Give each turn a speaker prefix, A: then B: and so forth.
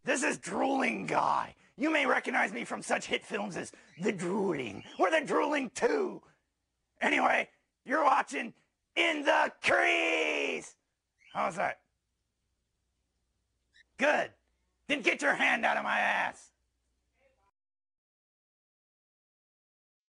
A: This is Drolling Guy. You may recognize me from such hit films as The Drooling or The Drooling 2. Anyway, you're watching In The Crease. How's that? Good. Then get your hand out of my ass.